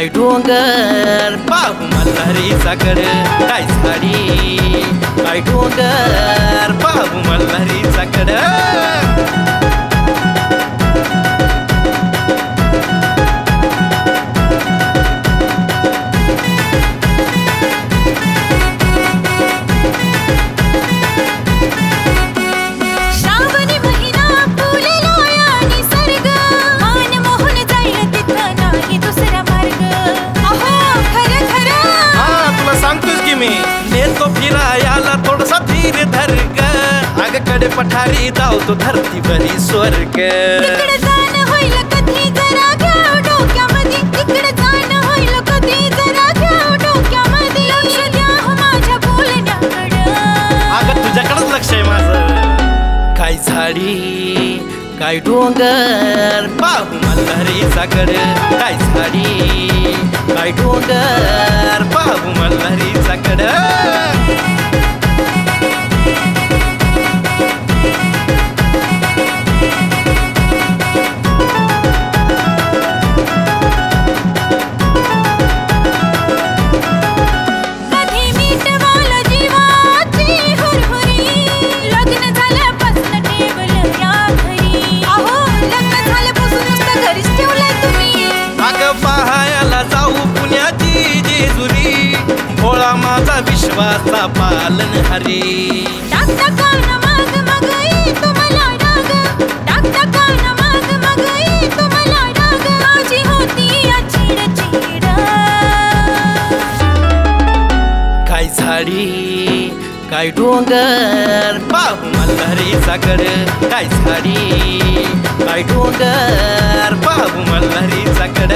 काय डोंगर पाहू मल्हारीचा गड, काय झाडी काय डोंगर पाहू मल्हारीचा गड. नेतो फिरायाला थोडसा धीर धर ग, आग कडे पठारी धावतो धरतीवरी स्वर्ग. तिकडे जाणं होईल कधी जरा घ्या डोक्यामध्ये, तिकडे जाणं होईल कधी जरा घ्या डोक्यामध्ये. लक्ष द्या हो माझ्या बोलण्याकडं, अगं तुझ्याकडेच लक्ष आहे माझं. काय झाडी काय डोंगर पाहू मल्हारीचा गड, काय झाडी काय डोंगर पाहू मल्हारीचा गड. माझा विश्वासा पालन हरी. टाकता कान माग मग येतो मला डाग, टाकता कान माग मग येतो मला डाग. माझी होती या चिड चिड. काय झाडी काय डोंगर पाहू मल्हारीचा गड, काय झाडी काय डोंगर पाहू मल्हारीचा गड.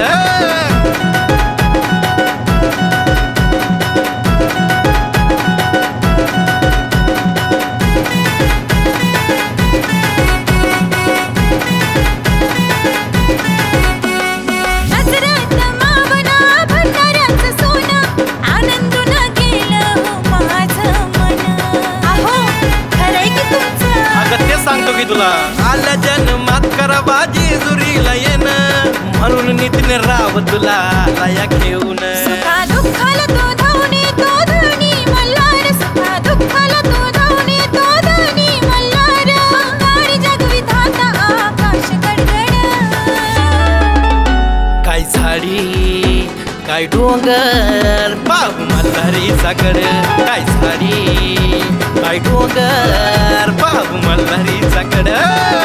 तुला आल्या जन्मात करा बाजी जुरीला येणं, म्हणून नितीन राव तुला लाया घेऊन. सुखा दुःखाला तो धावून येतो धनी मल्हार, सुखा दुःखाला तो धावून येतो धनी मल्हार. गाडी जगविधाता आकाश गडगड. काय झाडी काय डोंगर पाहू मल्हारीचा गड, काय झाडी काय डोंगर पाहू मल्हारीचा गड.